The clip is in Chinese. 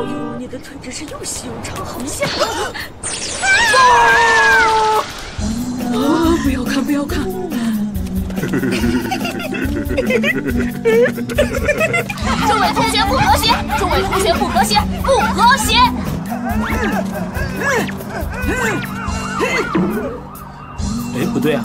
呦，你的腿真是又细又长，好吓人！不要看，不要看！ 众位同学不和谐，众位同学不和谐，不和谐！ 哎，不对啊，